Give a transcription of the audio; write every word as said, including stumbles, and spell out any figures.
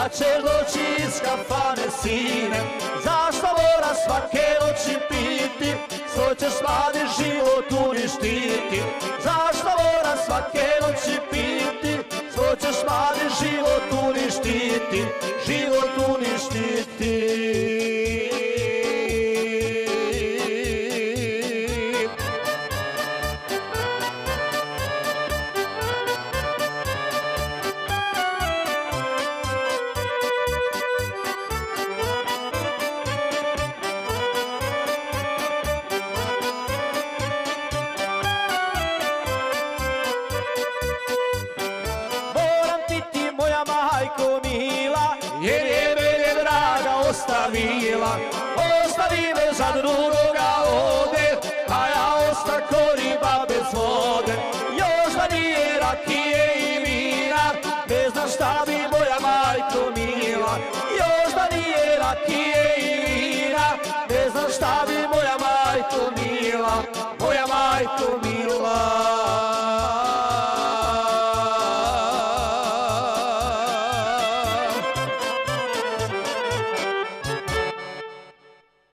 kad ćeš doći iz kafane, sine, zašto mora svake noći piti, svoj ćeš mladi život uništiti. Zašto mora svake noći piti, svoj ćeš mladi život uništiti, život uništiti. Majko mila, jer je mene draga ostavila, ostavi me za drugu.